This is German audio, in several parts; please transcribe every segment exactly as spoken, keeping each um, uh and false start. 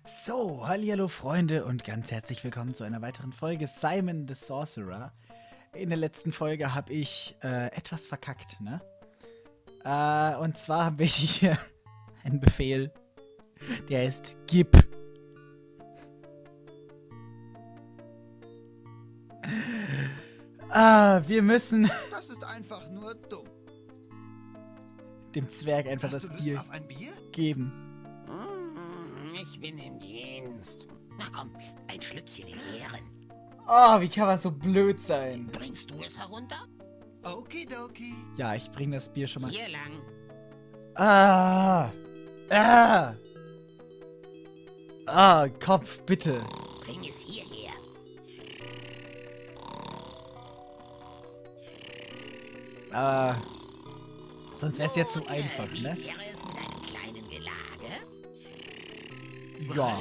So, hallihallo Freunde und ganz herzlich willkommen zu einer weiteren Folge Simon the Sorcerer. In der letzten Folge habe ich äh, etwas verkackt, ne? Äh, und zwar habe ich hier einen Befehl, der heißt Gib. Ah, wir müssen Das ist einfach nur dumm. dem Zwerg einfach Hast das du Lust Bier auf ein Bier? geben. Ich bin im Dienst. Na komm, ein Schlückchen in Ehren. Oh, wie kann man so blöd sein? Bringst du es herunter? Okidoki. Ja, ich bringe das Bier schon mal. Hier lang. Ah! Ah! Ah, Kopf, bitte. Bring es hierher. Ah. Sonst wäre es jetzt so Nun, einfach, wie ne? wäre es mit einem kleinen Gelage? Ja.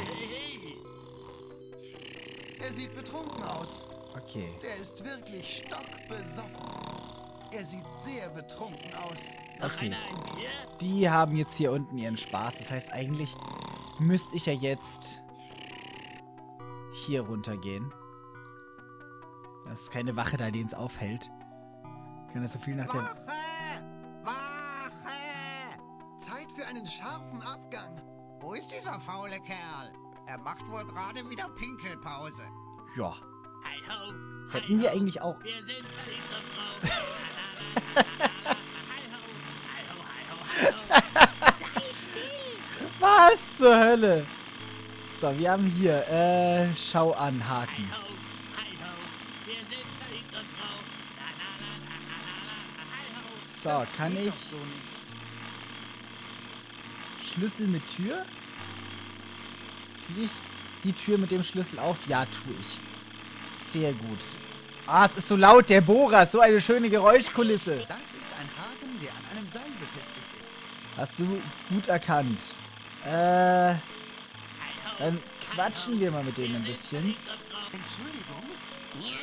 Er sieht betrunken aus. Okay. Der ist wirklich stockbesoffen. Er sieht sehr betrunken aus. Okay. Die haben jetzt hier unten ihren Spaß. Das heißt, eigentlich müsste ich ja jetzt hier runtergehen. Da ist keine Wache da, die uns aufhält. Kann das so viel nach der... Wache! Wache! Zeit für einen scharfen Abgang. Wo ist dieser faule Kerl? Er macht wohl gerade wieder Pinkelpause. Ja. Hi ho, Hätten wir eigentlich auch... wir sind verliebte Frau. Hi ho, hi ho, hi ho, hi ho. Sei still! Was zur Hölle? So, wir haben hier, äh, Schau an, Hi Haken. ho, hi ho, wir sind verliebte Frau. La la la la la la la, hi ho. So, Das kann geht ich doch so nicht. Schlüssel mit Tür? Kriege ich die Tür mit dem Schlüssel auf? Ja, tue ich. Sehr gut. Ah, es ist so laut, der Bohrer. So eine schöne Geräuschkulisse. Das ist ein Haken, der an einem Seil befestigt ist. Hast du gut erkannt. Äh, Hi ho, dann quatschen wir mal mit denen ein wir sind bisschen. verliebte Frau. Entschuldigung?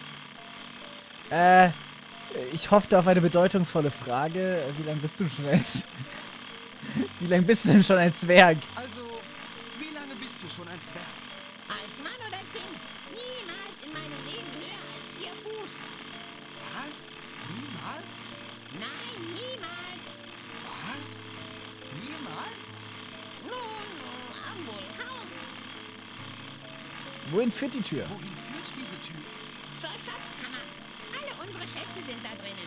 Ja? Äh, ich hoffte auf eine bedeutungsvolle Frage. Wie lange bist du schon als... Wie lange bist du denn schon ein Zwerg? Also, wie lange bist du schon ein Zwerg? Als Mann oder Kind? Niemals in meinem Leben höher als vier Fuß. Was? Niemals? Nein, niemals. Was? Niemals? Nun, nun, wohl kaum. Wohin führt die Tür? Wohin führt diese Tür? Zur Schatzkammer. Alle unsere Schätze sind da drinnen.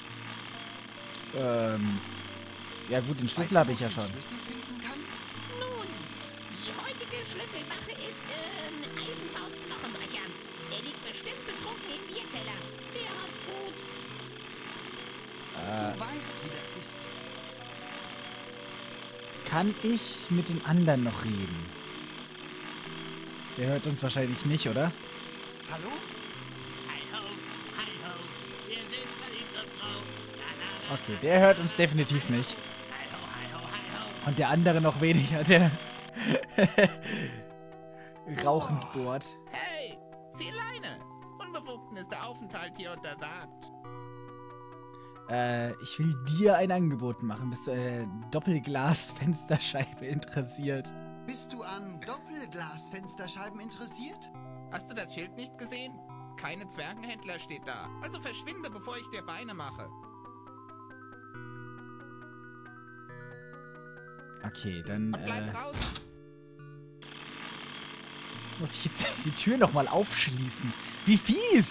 Ähm, ja gut, den Schlüssel Weißt habe du, ich ja wo schon. den Schlüssel finden kann? Nun, die heutige Schlüsselwache ist, ähm, Eisenfaust Knochenbrecher. Der liegt bestimmt betrunken im Bierkeller. Der hat's gut. Du weißt, wie das ist. Kann ich mit den anderen noch reden? Der hört uns wahrscheinlich nicht, oder? Hallo? Hi ho, hi ho, wir sind verliebte Frau. La la la. Okay, der hört uns definitiv nicht. Hi ho, hi ho, hi ho. Und der andere noch weniger, der rauchend bohrt. Hey, zieh Leine! Unbefugten ist der Aufenthalt hier untersagt. Äh, ich will dir ein Angebot machen. Bist du an der Doppelglas-Fensterscheibe interessiert? Bist du an Doppelglasfensterscheiben interessiert? Hast du das Schild nicht gesehen? Keine Zwergenhändler steht da. Also verschwinde, bevor ich dir Beine mache. Okay, dann Und bleib äh, draußen. muss ich jetzt die Tür nochmal aufschließen. Wie fies!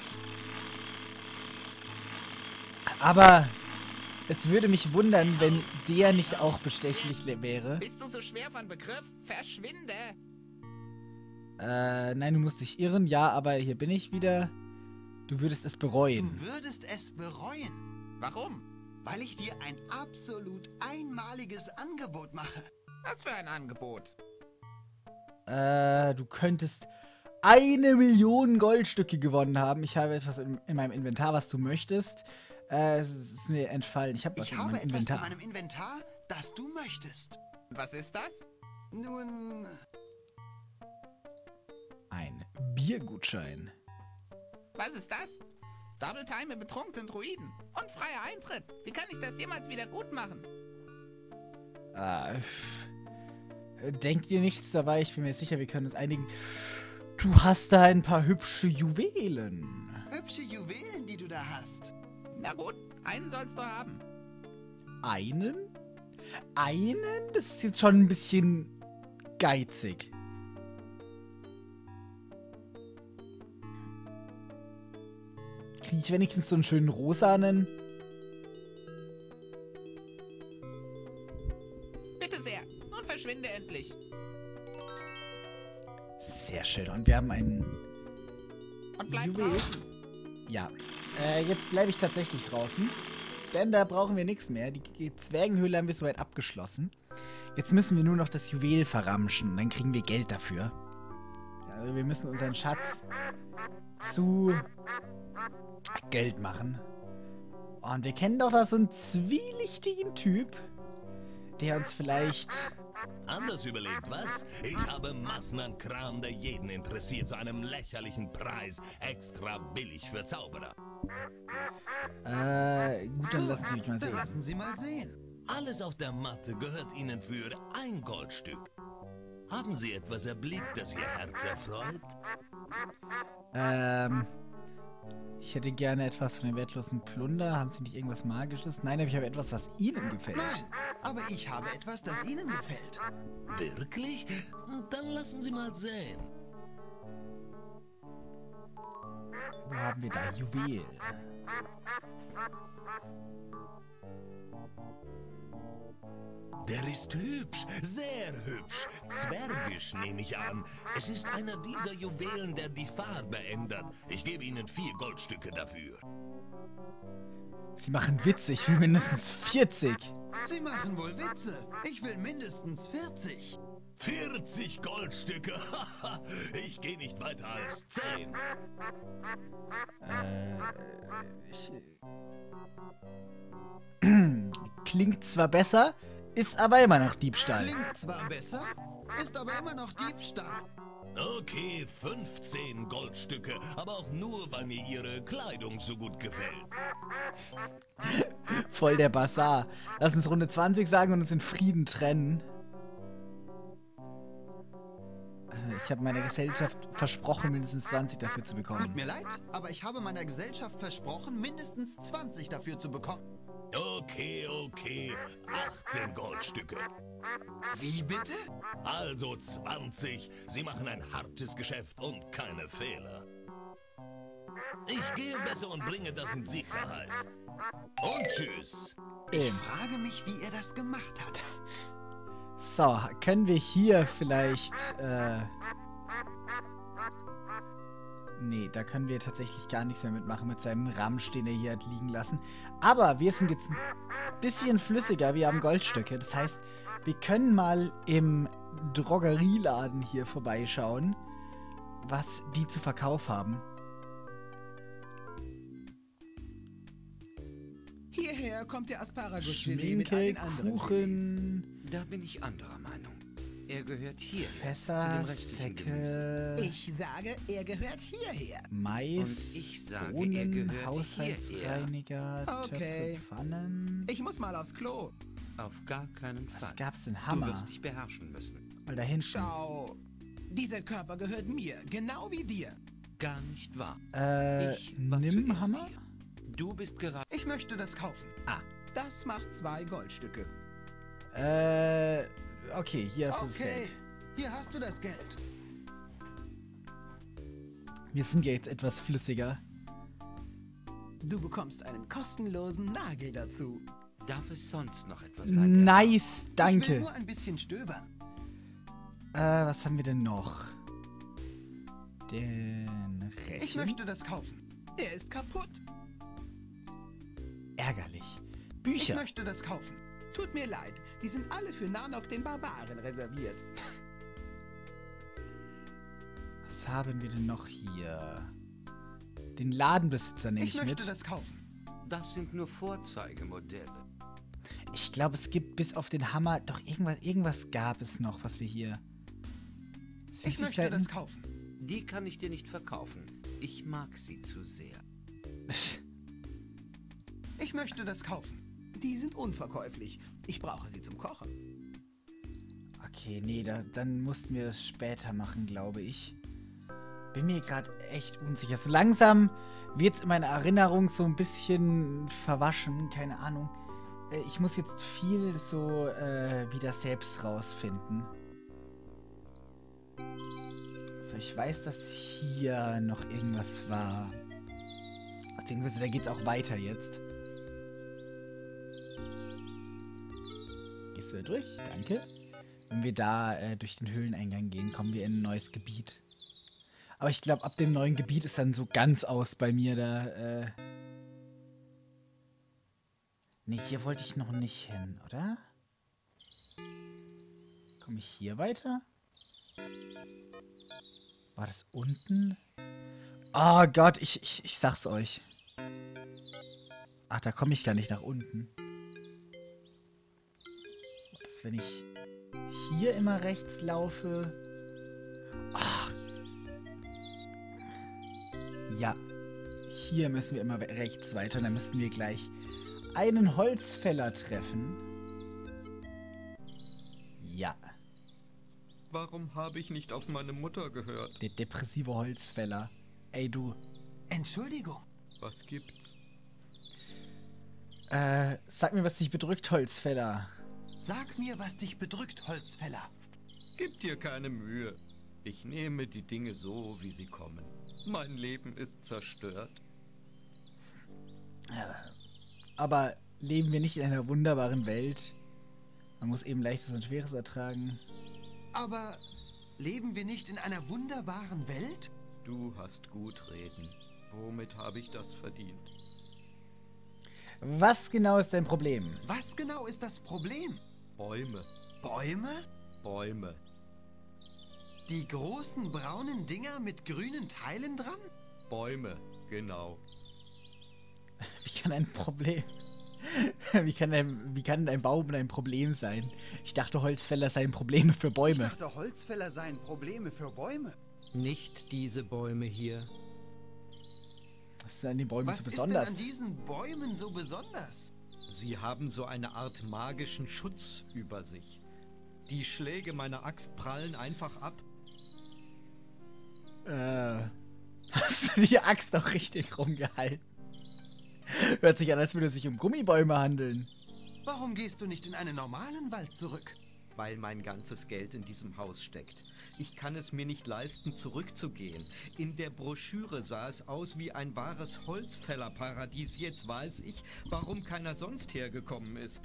Aber es würde mich wundern, wenn der nicht auch bestechlich le- wäre. Bist du so schwer von Begriff? Verschwinde! Äh, nein, du musst dich irren. Ja, aber hier bin ich wieder. Du würdest es bereuen. Du würdest es bereuen, Warum? weil ich dir ein absolut einmaliges Angebot mache. Was für ein Angebot? Äh, du könntest eine Million Goldstücke gewonnen haben. Ich habe etwas in, in meinem Inventar, was du möchtest. Äh, es ist mir entfallen. Ich habe was Ich in habe meinem etwas in Inventar. meinem Inventar, das du möchtest. Was ist das? Nun, Ein Biergutschein. Was ist das? Double Time mit betrunkenen Druiden. Und freier Eintritt. Wie kann ich das jemals wieder gut machen? Äh, Denkt ihr nichts dabei? Ich bin mir sicher, wir können uns einigen. Du hast da ein paar hübsche Juwelen. Hübsche Juwelen, die du da hast. Na gut, einen sollst du haben. Einen? Einen? Das ist jetzt schon ein bisschen geizig. Kriege ich wenigstens so einen schönen rosanen? Bitte sehr. Und verschwinde endlich. Sehr schön. Und wir haben einen Und bleib Juwel. draußen. Ja. Äh, jetzt bleibe ich tatsächlich draußen. Denn da brauchen wir nichts mehr. Die Zwergenhöhle haben wir soweit abgeschlossen. Jetzt müssen wir nur noch das Juwel verramschen. Dann kriegen wir Geld dafür. Also wir müssen unseren Schatz zu Geld machen. Und wir kennen doch da so einen zwielichtigen Typ, der uns vielleicht... Anders überlegt, was? Ich habe Massen an Kram, der jeden interessiert, zu einem lächerlichen Preis. Extra billig für Zauberer. Äh, gut, dann lassen Sie mich mal Dann sehen. lassen Sie mal sehen. Alles auf der Matte gehört Ihnen für ein Goldstück. Haben Sie etwas erblickt, das Ihr Herz erfreut? Ähm, ich hätte gerne etwas von dem wertlosen Plunder. Haben Sie nicht irgendwas Magisches? Nein, aber ich habe etwas, was Ihnen gefällt. Nein, aber ich habe etwas, das Ihnen gefällt. Wirklich? Dann lassen Sie mal sehen. Wo haben wir da? Juwel. Der ist hübsch, sehr hübsch. Zwergisch, nehme ich an. Es ist einer dieser Juwelen, der die Farbe ändert. Ich gebe Ihnen vier Goldstücke dafür. Sie machen Witze. Ich will mindestens vierzig. Sie machen wohl Witze. Ich will mindestens vierzig. vierzig Goldstücke. Ich gehe nicht weiter als zehn. Äh, ich... Klingt zwar besser, ist aber immer noch Diebstahl. Klingt zwar besser, ist aber immer noch Diebstahl. Okay, fünfzehn Goldstücke, aber auch nur, weil mir Ihre Kleidung so gut gefällt. Voll der Basar. Lass uns Runde zwanzig sagen und uns in Frieden trennen. Äh, Ich habe meiner Gesellschaft versprochen, mindestens zwanzig dafür zu Tut bekommen. mir leid, aber ich habe meiner Gesellschaft versprochen, mindestens zwanzig dafür zu bekommen. Okay, okay, achtzehn Goldstücke. Wie bitte? Also zwanzig. Sie machen ein hartes Geschäft und keine Fehler. Ich gehe besser und bringe das in Sicherheit. Und tschüss. Ähm. Frage mich, wie er das gemacht hat. So, können wir hier vielleicht, äh... Nee, da können wir tatsächlich gar nichts mehr mitmachen mit seinem Ramsch, den er hier hat liegen lassen. Aber wir sind jetzt ein bisschen flüssiger, wir haben Goldstücke. Das heißt, wir können mal im Drogerieladen hier vorbeischauen, was die zu Verkauf haben. Hierher kommt der Asparagus-Gelee mit all Schminke, den anderen Gelees. Kuchen, Da bin ich anderer Meinung. Er gehört hier zu Fässer, dem restlichen Gemüse. Säcke, Ich sage, er gehört hierher. Mais, Und ich sage, er Bohnen, gehört Haushaltsreiniger, Okay. Töpfe, Pfannen. Ich muss mal aufs Klo. Auf gar keinen Fall. Was gab's denn? Du Hammer. wirst dich beherrschen müssen. Mal da hinten. Schau. Dieser Körper gehört mir, genau wie dir. Gar nicht wahr. Äh, Ich war nimm zuerst Hammer? hier. Du bist gerade... Ich möchte das kaufen. Ah. Das macht zwei Goldstücke. Äh, okay, hier hast du das Okay, Geld. hier hast du das Geld. Wir sind ja jetzt etwas flüssiger. Du bekommst einen kostenlosen Nagel dazu. Darf es sonst noch etwas sein? der- Nice, Ich will danke. nur ein bisschen stöbern. Äh, was haben wir denn noch? Den Rechen? Ich möchte das kaufen. Er ist kaputt. Ärgerlich. Ich Bücher. möchte das kaufen. Tut mir leid, die sind alle für Nanok den Barbaren reserviert. Was haben wir denn noch hier? Den Ladenbesitzer nehme Ich ich, möchte mit. das kaufen. Das sind nur Vorzeigemodelle. Ich glaube, es gibt bis auf den Hammer doch irgendwas, irgendwas gab es noch, was wir hier... Ich möchte Süßigkeiten? das kaufen. Die kann ich dir nicht verkaufen. Ich mag sie zu sehr. Ich möchte das kaufen. Die sind unverkäuflich. Ich brauche sie zum Kochen. Okay, nee, da, dann mussten wir das später machen, glaube ich. Bin mir gerade echt unsicher. So langsam wird es in meiner Erinnerung so ein bisschen verwaschen, keine Ahnung. Äh, ich muss jetzt viel so äh, wieder selbst rausfinden. So, ich weiß, dass hier noch irgendwas war. Beziehungsweise da geht's auch weiter jetzt. Gehst du da durch? Danke. Wenn wir da äh, durch den Höhleneingang gehen, kommen wir in ein neues Gebiet. Aber ich glaube, ab dem neuen Gebiet ist dann so ganz aus bei mir da. Äh nee, hier wollte ich noch nicht hin, oder? Komme ich hier weiter? War das unten? Oh Gott, ich, ich, ich sag's euch. Ach, da komme ich gar nicht nach unten. Das, wenn ich hier immer rechts laufe. Ach. Ja. Hier müssen wir immer rechts weiter. Und dann müssten wir gleich einen Holzfäller treffen. Ja. Warum habe ich nicht auf meine Mutter gehört? Der depressive Holzfäller. Ey, du. Entschuldigung. Was gibt's? Äh, sag mir, was dich bedrückt, Holzfäller. Sag mir, was dich bedrückt, Holzfäller. Gib dir keine Mühe. Ich nehme die Dinge so, wie sie kommen. Mein Leben ist zerstört. Aber leben wir nicht in einer wunderbaren Welt? Man muss eben Leichtes und Schweres ertragen. Aber leben wir nicht in einer wunderbaren Welt? Du hast gut reden. Womit habe ich das verdient? Was genau ist dein Problem? Was genau ist das Problem? Bäume. Bäume? Bäume. Die großen braunen Dinger mit grünen Teilen dran? Bäume, genau. Wie kann ein Problem... Wie kann, ein, wie kann ein Baum ein Problem sein? Ich dachte, Holzfäller seien Probleme für Bäume. Ich dachte, Holzfäller seien Probleme für Bäume. Nicht diese Bäume hier. Was ist an den Bäumen Was so ist besonders? denn an diesen Bäumen so besonders? Sie haben so eine Art magischen Schutz über sich. Die Schläge meiner Axt prallen einfach ab. Äh, hast du die Axt auch richtig rumgehalten? Hört sich an, als würde es sich um Gummibäume handeln. Warum gehst du nicht in einen normalen Wald zurück? Weil mein ganzes Geld in diesem Haus steckt. Ich kann es mir nicht leisten, zurückzugehen. In der Broschüre sah es aus wie ein wahres Holzfällerparadies. Jetzt weiß ich, warum keiner sonst hergekommen ist.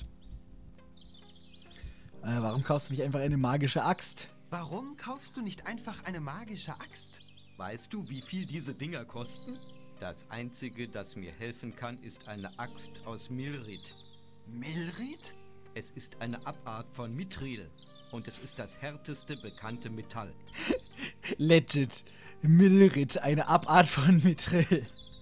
Äh, warum kaufst du nicht einfach eine magische Axt? Warum kaufst du nicht einfach eine magische Axt? Weißt du, wie viel diese Dinger kosten? Das Einzige, das mir helfen kann, ist eine Axt aus Milrit. Milrit? Es ist eine Abart von Mithril. Und es ist das härteste bekannte Metall. Legit. Milrit, eine Abart von Mithril.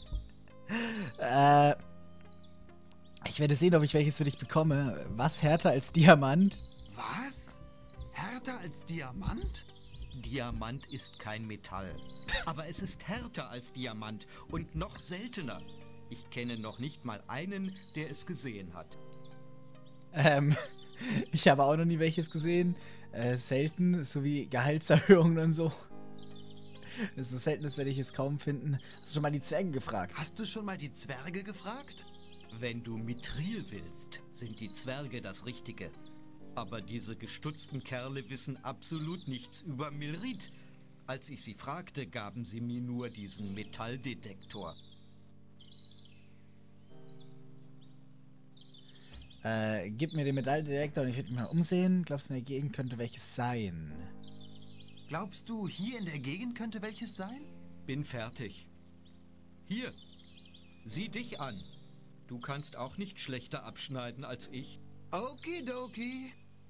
äh, ich werde sehen, ob ich welches für dich bekomme. Was härter als Diamant? Was? Härter als Diamant? Diamant ist kein Metall. Aber es ist härter als Diamant und noch seltener. Ich kenne noch nicht mal einen, der es gesehen hat. Ähm, ich habe auch noch nie welches gesehen. Äh, selten, so wie Gehaltserhöhungen und so. Das ist so selten, das werde ich jetzt kaum finden. Hast du schon mal die Zwerge gefragt? Hast du schon mal die Zwerge gefragt? Wenn du Mithril willst, sind die Zwerge das Richtige. Aber diese gestutzten Kerle wissen absolut nichts über Milrit. Als ich sie fragte, gaben sie mir nur diesen Metalldetektor. Äh, gib mir den Metalldetektor und ich würde mich mal umsehen. Glaubst du, in der Gegend könnte welches sein? Glaubst du, hier in der Gegend könnte welches sein? Bin fertig. Hier, sieh dich an. Du kannst auch nicht schlechter abschneiden als ich. Okidoki.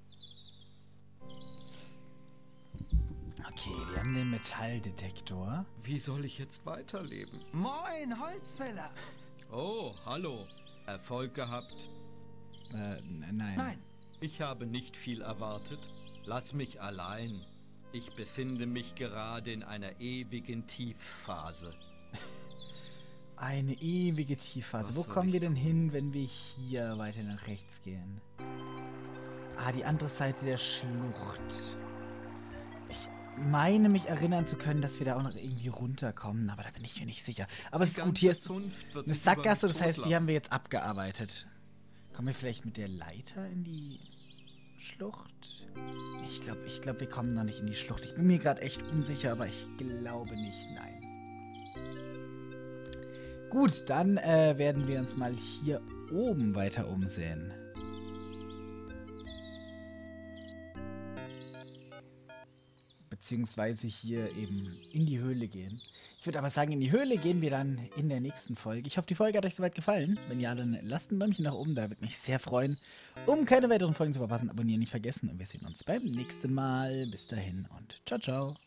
Okay, wir haben den Metalldetektor. Wie soll ich jetzt weiterleben? Moin, Holzfäller. Oh, hallo. Erfolg gehabt? Äh, n- nein. Nein, Ich habe nicht viel erwartet. Lass mich allein. Ich befinde mich gerade in einer ewigen Tiefphase. Eine ewige Tiefphase. Was Wo soll kommen ich wir denn hin, wenn wir hier weiter nach rechts gehen? Ah, die andere Seite der Schlucht. Ich meine mich erinnern zu können, dass wir da auch noch irgendwie runterkommen, aber da bin ich mir nicht sicher. Aber es ist gut, hier ist eine Sackgasse, das heißt, die haben wir jetzt abgearbeitet. Kommen wir vielleicht mit der Leiter in die Schlucht? Ich glaube, ich glaube, wir kommen noch nicht in die Schlucht. Ich bin mir gerade echt unsicher, aber ich glaube nicht, nein. Gut, dann äh, werden wir uns mal hier oben weiter umsehen. Beziehungsweise hier eben in die Höhle gehen. Ich würde aber sagen, in die Höhle gehen wir dann in der nächsten Folge. Ich hoffe, die Folge hat euch soweit gefallen. Wenn ja, dann lasst ein Däumchen nach oben da, würde mich sehr freuen. Um keine weiteren Folgen zu verpassen, abonnieren nicht vergessen. Und wir sehen uns beim nächsten Mal. Bis dahin und ciao, ciao.